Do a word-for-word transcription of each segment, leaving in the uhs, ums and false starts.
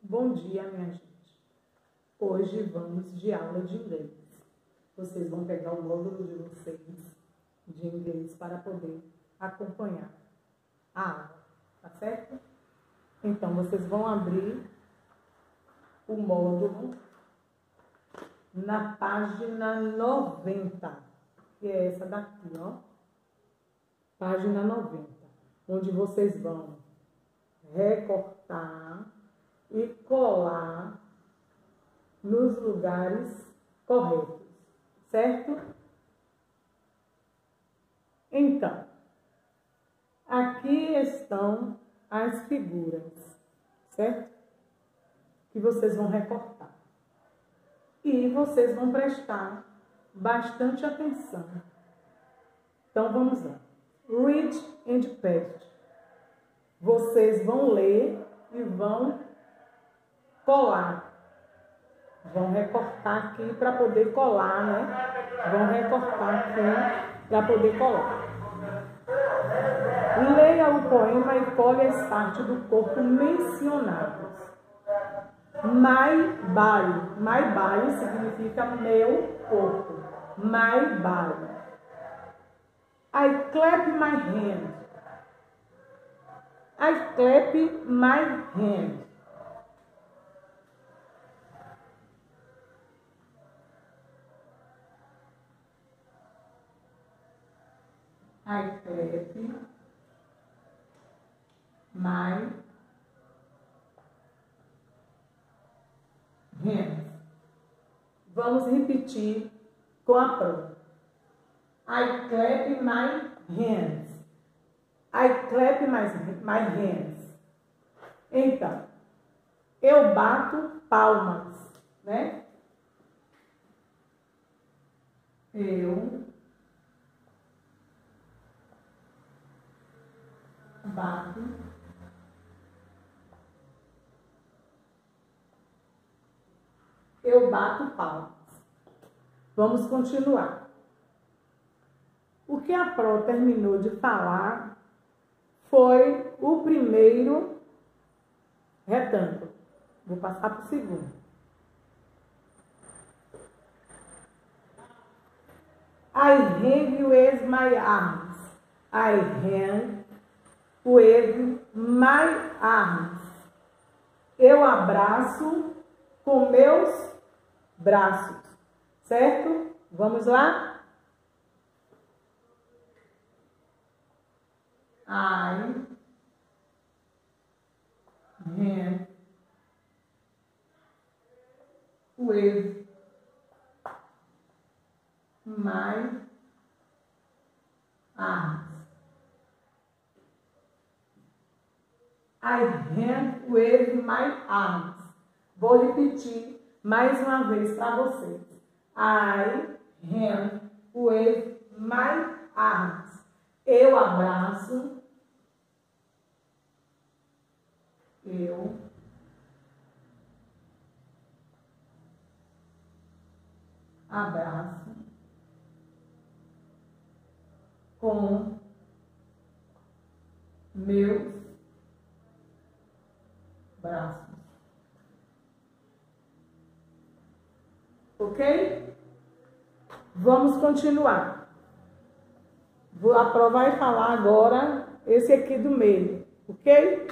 Bom dia, minha gente. Hoje vamos de aula de inglês. Vocês vão pegar o módulo de vocês de inglês para poder acompanhar a aula, tá certo? Então, vocês vão abrir o módulo na página noventa, que é essa daqui, ó. Página noventa, onde vocês vão recortar e colar nos lugares corretos, certo? Então, aqui estão as figuras, certo? Que vocês vão recortar. E vocês vão prestar bastante atenção. Então, vamos lá. Read and paste. Vocês vão ler e vão colar. Vão recortar aqui para poder colar, né? Vão recortar aqui para poder colar. Leia o poema e cole as partes do corpo mencionadas. My body. My body significa meu corpo. My body. I clap my hand. I clap my hand. I clap my hands. Vamos repetir com a prova. I clap my hands. I clap my, my hands. Então, eu bato palmas, né? Eu bato eu bato palmas. Vamos continuar. O que a Pro terminou de falar foi o primeiro retângulo. Vou passar para o segundo. I hang with my arms. I hang with my arms. Eu abraço com meus braços. Certo? Vamos lá? I hang with my arms. I hang with my arms. Vou repetir mais uma vez para vocês. I hang with my arms. Eu abraço. Eu abraço com meus braços. Ok? Vamos continuar. Vou aprovar e falar agora esse aqui do meio. Ok?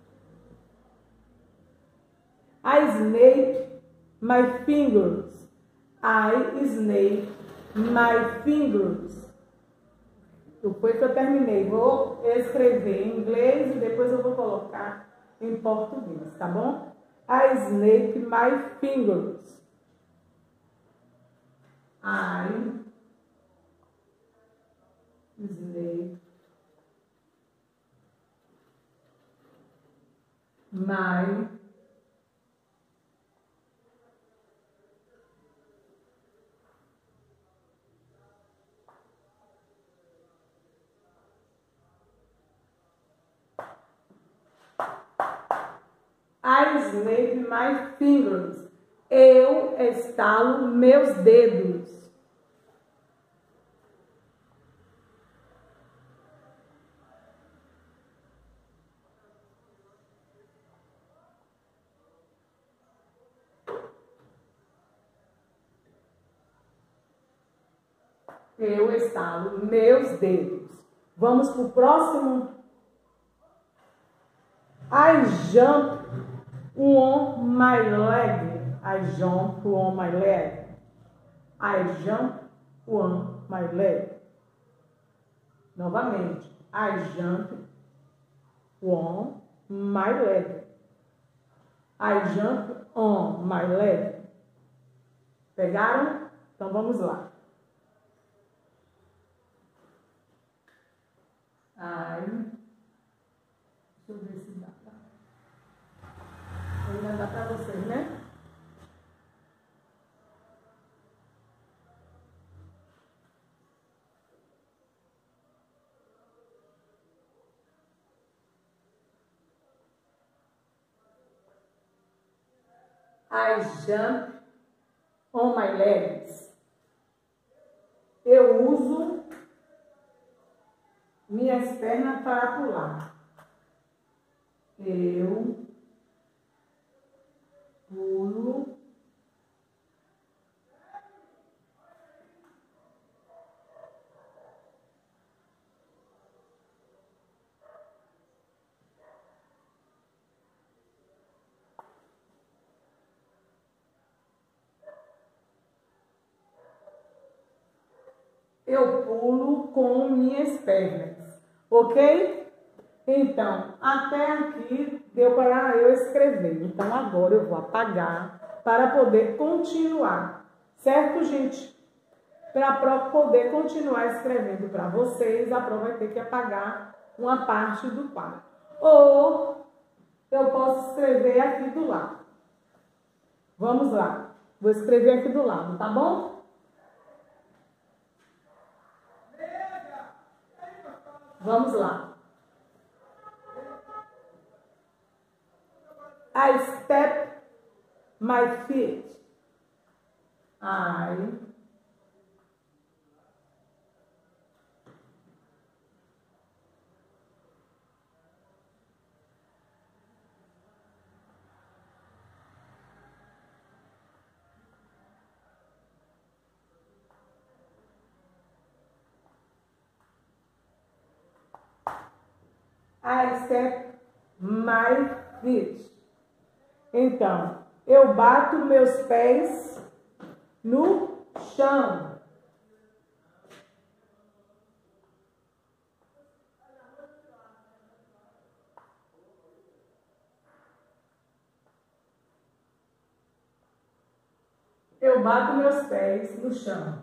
I snake my fingers. I snake my fingers. Depois que eu terminei, vou escrever em inglês e depois eu vou colocar em português, tá bom? I snake my fingers. I snake my I snake my fingers. Eu estalo meus dedos. Eu estalo meus dedos. Vamos para o próximo. I jump on my leg. I jump on my leg. I jump on my leg. Novamente. I jump on my leg. I jump on my leg. Pegaram? Então vamos lá. I. Deixa eu ver se dá. Ainda dá para vocês, né? I jump on my legs. Eu uso minhas pernas para pular. Eu pulo Eu pulo com minhas pernas, ok? Então, até aqui deu para eu escrever. Então, agora eu vou apagar para poder continuar. Certo, gente? Para poder continuar escrevendo para vocês, a prova vai ter que apagar uma parte do quadro. Ou eu posso escrever aqui do lado. Vamos lá. Vou escrever aqui do lado, tá bom? Vamos lá. I step my feet. I I step my feet. Então, eu bato meus pés no chão. Eu bato meus pés no chão.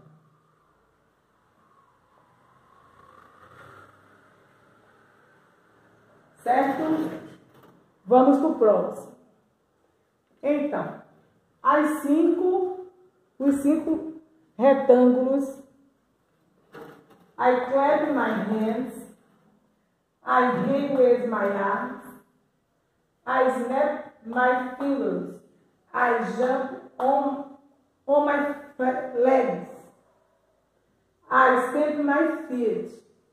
Certo? Vamos para o próximo. Então, as cinco, os cinco retângulos. I clap my hands. I raise my arms. I snap my fingers. I jump on, on my legs. I stamp my feet.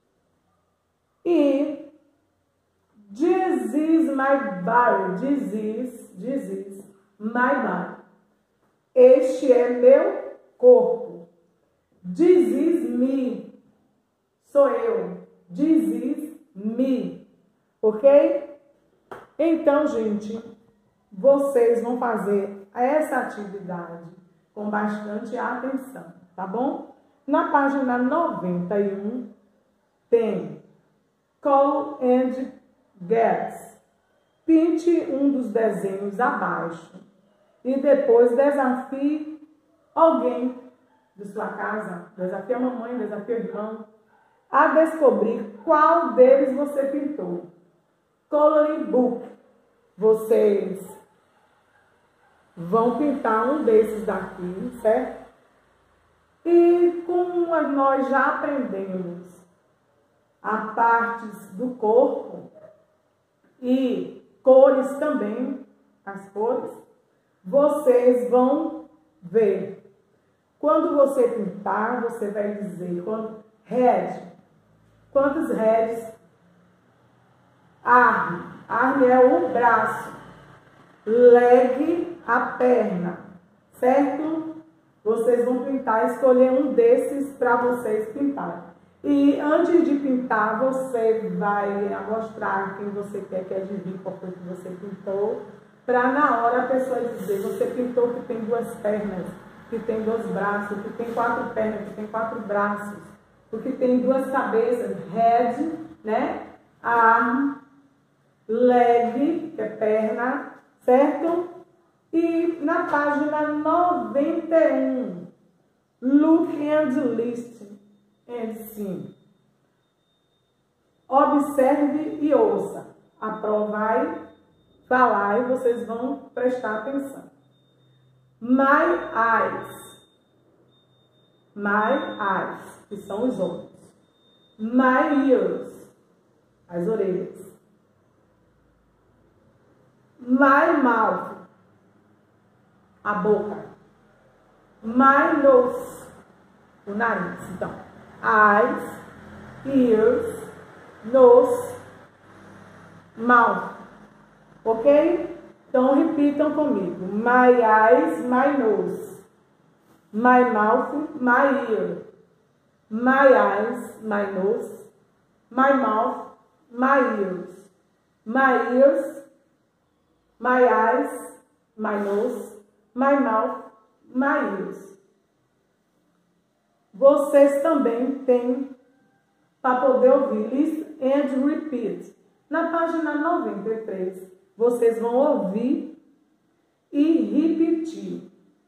E this is my body. This is, this is my body. Este é meu corpo. This is me. Sou eu. This is me. Ok? Então, gente, vocês vão fazer essa atividade com bastante atenção, tá bom? Na página noventa e um tem Call and Guess. Pinte um dos desenhos abaixo e depois desafie alguém de sua casa, desafie a mamãe, desafie o irmão, a descobrir qual deles você pintou. Coloring book. Vocês vão pintar um desses daqui, certo? E como nós já aprendemos a partes do corpo e cores também, as cores, vocês vão ver. Quando você pintar, você vai dizer quando, head, quantos heads? Arm, arm é o braço, leg, a perna, certo? vocês vão pintar, escolher um desses para vocês pintarem. E antes de pintar, você vai mostrar quem você quer que adivinhe qual foi que você pintou, para na hora a pessoa dizer, você pintou que tem duas pernas, que tem dois braços, que tem quatro pernas, que tem quatro braços, porque tem duas cabeças, head, né? Arm, leg, que é perna, certo? E na página noventa e um, look and listen and sing. Observe e ouça. A prova vai falar e vocês vão prestar atenção. My eyes. My eyes, que são os olhos. My ears, as orelhas. My mouth, a boca. My nose, o nariz. Então, eyes, ears, nose, mouth. Ok? Então, repitam comigo. My eyes, my nose. My mouth, my ear. My eyes, my nose. My mouth, my ears. My ears, my eyes, my nose. My mouth, my ears. Vocês também têm para poder ouvir. Listen and repeat. Na página noventa e três, vocês vão ouvir e repetir.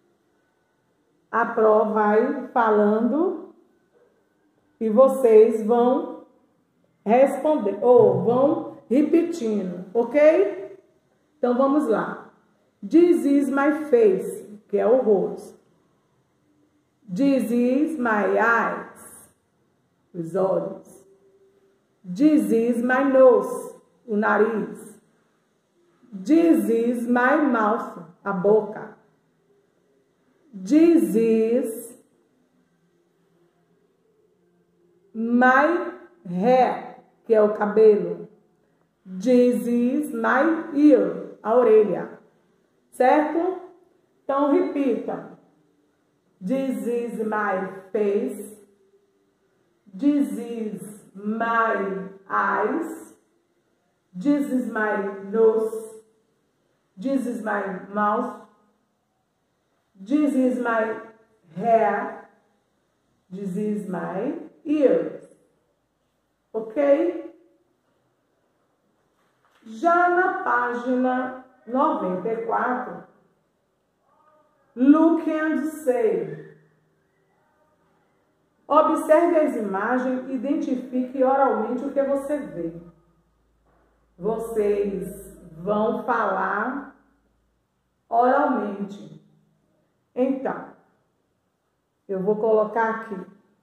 A prova vai falando e vocês vão responder, ou vão repetindo, ok? Então vamos lá. This is my face, que é o rosto. This is my eyes, os olhos. This is my nose, o nariz. This is my mouth, a boca. This is my hair, que é o cabelo. This is my ear, a orelha. Certo? Então, repita. This is my face. This is my eyes. This is my nose. This is my mouth. This is my hair. This is my ears. Ok? Já na página noventa e quatro, look and say. Observe as imagens e identifique oralmente o que você vê. Vocês vão falar oralmente. Então, eu vou colocar aqui.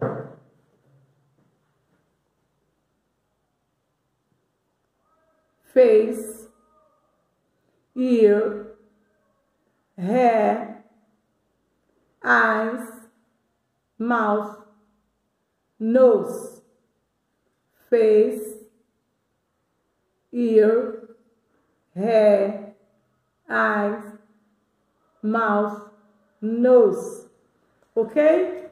Face, ear, hair, eyes, mouth, nose. Face, ear, hair, eyes, mouth, nose. Ok?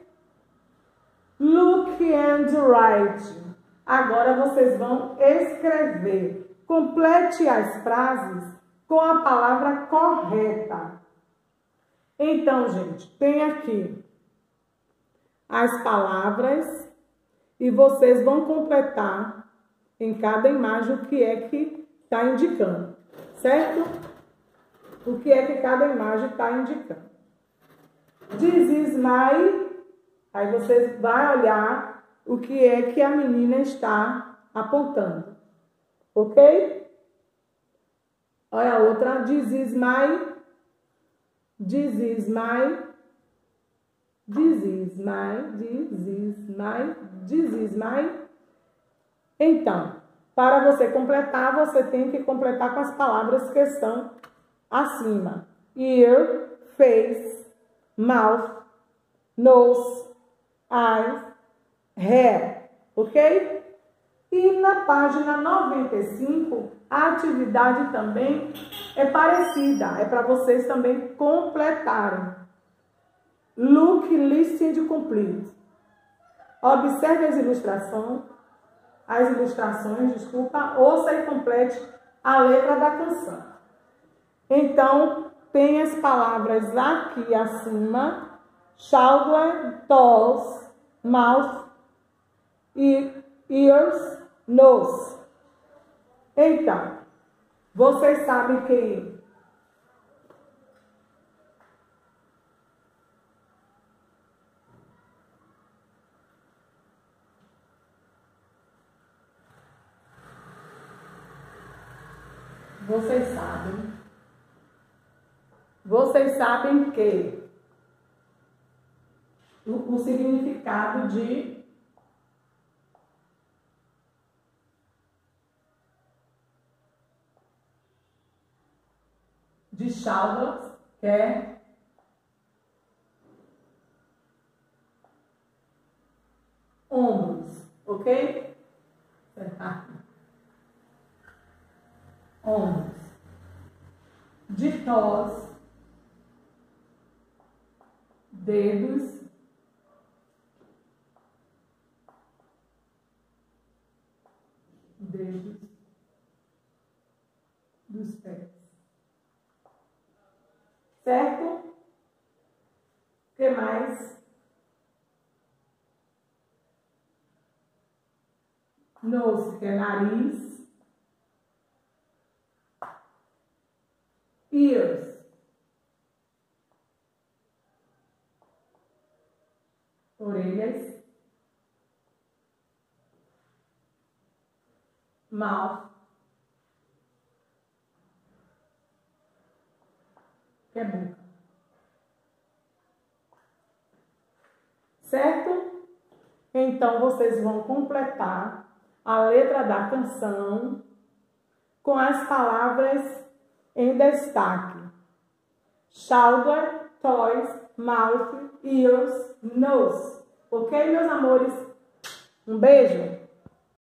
Look and write. Agora vocês vão escrever. Complete as frases com a palavra correta. Então, gente, tem aqui as palavras e vocês vão completar em cada imagem o que é que está indicando, certo? O que é que cada imagem está indicando. This is my... Aí vocês vão olhar o que é que a menina está apontando. Ok? Olha a outra. This is my. This is my. This is my. This is my. This is my. Então, para você completar, você tem que completar com as palavras que estão acima. Ear, face, mouth, nose, eyes, hair. Ok? E na página noventa e cinco, a atividade também é parecida. É para vocês também completarem. look, listen and complete. Observe as ilustrações, as ilustrações, desculpa, ouça e complete a letra da canção. Então, tem as palavras aqui acima, shoulder, toes, mouth, ears, nose. Então, vocês sabem que Vocês sabem, vocês sabem que o, o significado de de shoulders é ombros, ok? Ombros. De toes, dedos, dedos dos pés. Certo? O que mais? Nose, que é nariz. Ears, orelhas. Mouth, que é boca. Certo? Então, vocês vão completar a letra da canção com as palavras em destaque: shoulder, toes, mouth, ears, nose. Ok, meus amores? Um beijo!